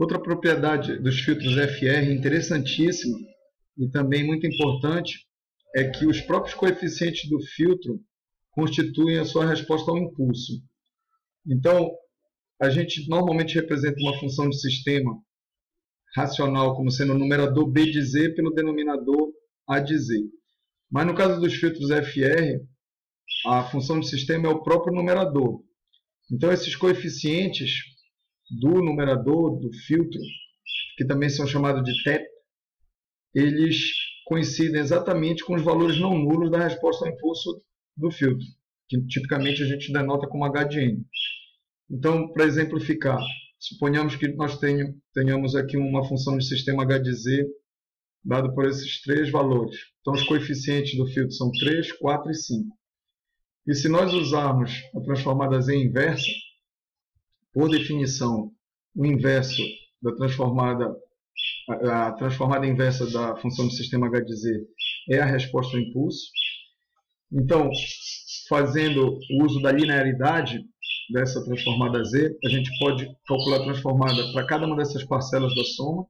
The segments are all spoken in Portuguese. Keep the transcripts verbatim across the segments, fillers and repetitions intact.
Outra propriedade dos filtros F R interessantíssima e também muito importante é que os próprios coeficientes do filtro constituem a sua resposta ao impulso. Então, a gente normalmente representa uma função de sistema racional como sendo o numerador B de Z pelo denominador A de Z. Mas no caso dos filtros F R, a função de sistema é o próprio numerador. Então, esses coeficientes do numerador, do filtro, que também são chamados de T E P, eles coincidem exatamente com os valores não nulos da resposta ao impulso do filtro, que tipicamente a gente denota como H de N. Então, para exemplificar, suponhamos que nós tenhamos aqui uma função de sistema H de Z dado por esses três valores. Então, os coeficientes do filtro são três, quatro e cinco. E se nós usarmos a transformada Z inversa, por definição, o inverso da transformada, a transformada inversa da função do sistema H de Z é a resposta ao impulso. Então, fazendo o uso da linearidade dessa transformada Z, a gente pode calcular a transformada para cada uma dessas parcelas da soma.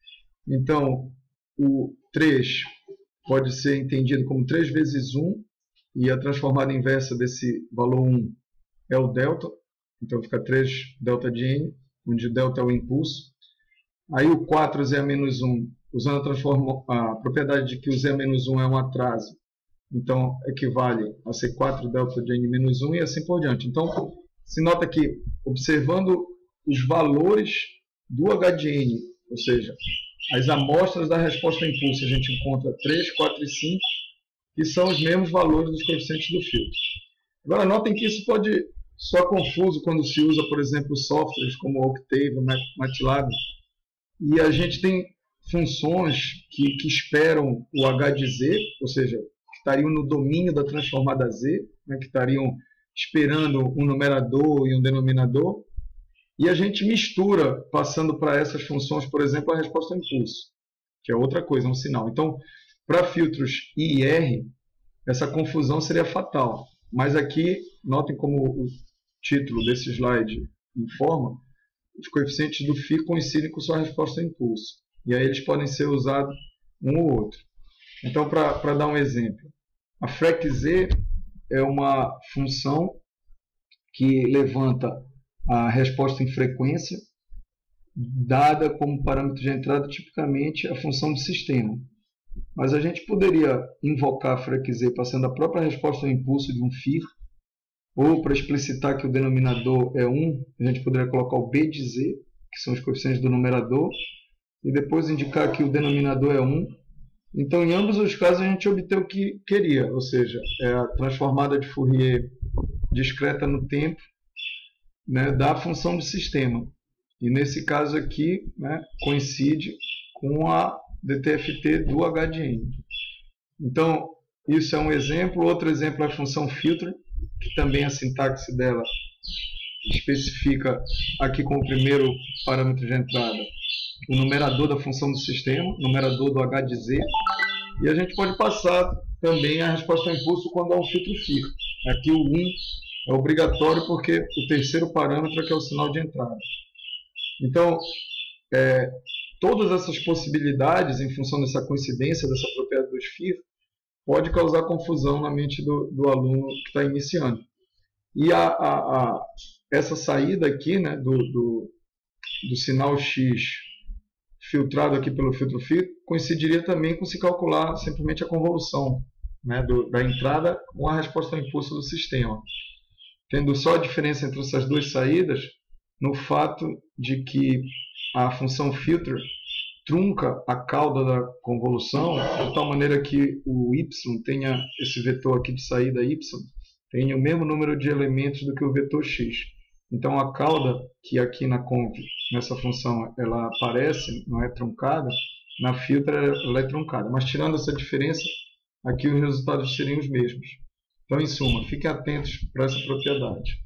Então, o três pode ser entendido como três vezes um, e a transformada inversa desse valor um é o delta. Então, fica três delta de N, onde delta é o impulso. Aí o quatro Z a menos um, usando a, transforma, a propriedade de que o Z a menos um é um atraso, então equivale a ser quatro delta de N menos um e assim por diante. Então, se nota que, observando os valores do H de N, ou seja, as amostras da resposta ao impulso, a gente encontra três, quatro e cinco, que são os mesmos valores dos coeficientes do filtro. Agora, notem que isso pode soar confuso quando se usa, por exemplo, softwares como Octave, MATLAB, e a gente tem funções que, que esperam o H de Z, ou seja, que estariam no domínio da transformada Z, né, que estariam esperando um numerador e um denominador, e a gente mistura, passando para essas funções, por exemplo, a resposta ao impulso, que é outra coisa, um sinal. Então, para filtros I e R, essa confusão seria fatal. Mas aqui, notem como o título desse slide informa, os coeficientes do φ coincidem com sua resposta ao impulso. E aí eles podem ser usados um ou outro. Então, para dar um exemplo, a frac Z é uma função que levanta a resposta em frequência, dada como parâmetro de entrada, tipicamente, a função de sistema. Mas a gente poderia invocar a frac Z passando a própria resposta ao impulso de um φ, ou para explicitar que o denominador é um, a gente poderia colocar o B de Z, que são os coeficientes do numerador, e depois indicar que o denominador é um. Então, em ambos os casos, a gente obteve o que queria, ou seja, é a transformada de Fourier discreta no tempo, né, da função de sistema. E nesse caso aqui, né, coincide com a D T F T do H de N. Então, isso é um exemplo. Outro exemplo é a função filter, que também a sintaxe dela especifica aqui como primeiro parâmetro de entrada o numerador da função do sistema, numerador do H de Z, e a gente pode passar também a resposta ao impulso quando há um filtro φ. Aqui o um é obrigatório porque o terceiro parâmetro é que é o sinal de entrada. Então, é, todas essas possibilidades, em função dessa coincidência, dessa propriedade dos φ, pode causar confusão na mente do, do aluno que está iniciando. E a, a, a, essa saída aqui, né, do, do, do sinal X filtrado aqui pelo filtro φ, coincidiria também com se calcular simplesmente a convolução, né, do, da entrada com a resposta ao impulso do sistema. Tendo só a diferença entre essas duas saídas no fato de que a função filter trunca a cauda da convolução de tal maneira que o y tenha esse vetor aqui de saída y tenha o mesmo número de elementos do que o vetor x. Então a cauda que aqui na conv, nessa função, ela aparece, não é truncada, na filter ela é truncada. Mas tirando essa diferença, aqui os resultados seriam os mesmos. Então, em suma, fiquem atentos para essa propriedade.